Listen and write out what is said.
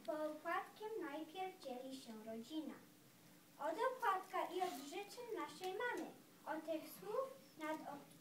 bo opłatkiem najpierw dzieli się rodzina. Od opłatka i od życzeń naszej mamy, od tych słów nad